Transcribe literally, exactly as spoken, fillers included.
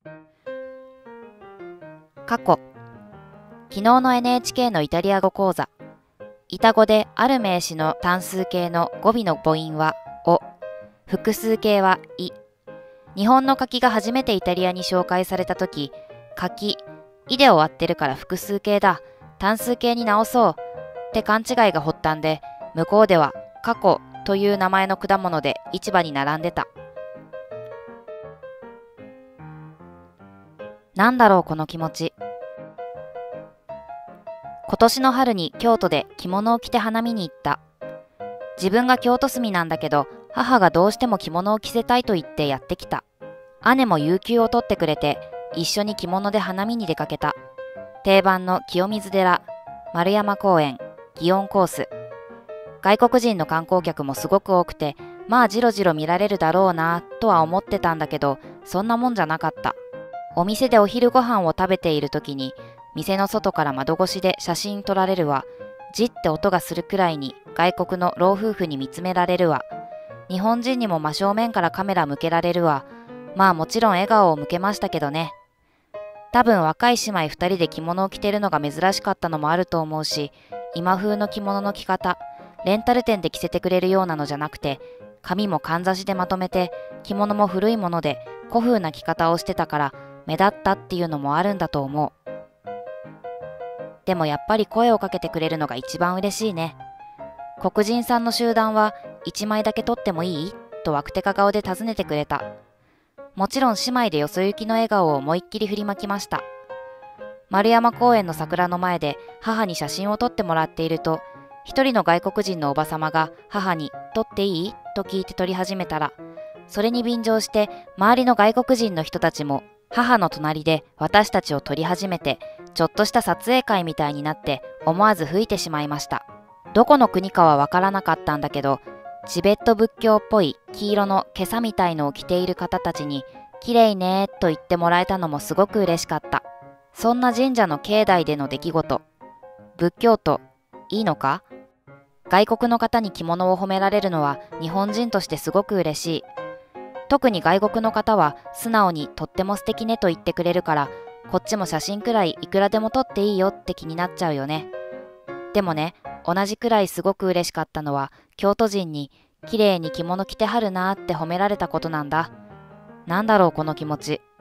過去、昨日の エヌエイチケー のイタリア語講座、イタ語である名詞の単数形の語尾の母音はお、複数形はい。日本の書きが初めてイタリアに紹介されたとき、書き、いで終わってるから複数形だ、単数形に直そうって勘違いが発端で、向こうでは過去という名前の果物で市場に並んでた。なんだろうこの気持ち。今年の春に京都で着物を着て花見に行った。自分が京都住みなんだけど、母がどうしても着物を着せたいと言ってやってきた。姉も有給を取ってくれて、一緒に着物で花見に出かけた。定番の清水寺、丸山公園、祇園コース。外国人の観光客もすごく多くて、まあじろじろ見られるだろうなとは思ってたんだけど、そんなもんじゃなかった。お店でお昼ご飯を食べている時に、店の外から窓越しで写真撮られるわ。じって音がするくらいに外国の老夫婦に見つめられるわ。日本人にも真正面からカメラ向けられるわ。まあもちろん笑顔を向けましたけどね。多分若い姉妹二人で着物を着てるのが珍しかったのもあると思うし、今風の着物の着方、レンタル店で着せてくれるようなのじゃなくて、髪もかんざしでまとめて、着物も古いもので古風な着方をしてたから目立ったっていうのもあるんだと思う。でもやっぱり声をかけてくれるのが一番嬉しいね。黒人さんの集団は一枚だけ撮ってもいいとわくてか顔で尋ねてくれた。もちろん姉妹でよそ行きの笑顔を思いっきり振りまきました。丸山公園の桜の前で母に写真を撮ってもらっていると、一人の外国人のおばさまが母に撮っていいと聞いて撮り始めたら、それに便乗して周りの外国人の人たちも母の隣で私たちを撮り始めて、ちょっとした撮影会みたいになって思わず吹いてしまいました。どこの国かはわからなかったんだけど、チベット仏教っぽい黄色の袈裟みたいのを着ている方たちに綺麗ねーと言ってもらえたのもすごく嬉しかった。そんな神社の境内での出来事。仏教徒、いいのか？外国の方に着物を褒められるのは日本人としてすごく嬉しい。特に外国の方は素直にとっても素敵ねと言ってくれるから、こっちも写真くらいいくらでも撮っていいよって気になっちゃうよね。でもね、同じくらいすごく嬉しかったのは京都人に綺麗に着物着てはるなーって褒められたことなんだ。なんだろうこの気持ち。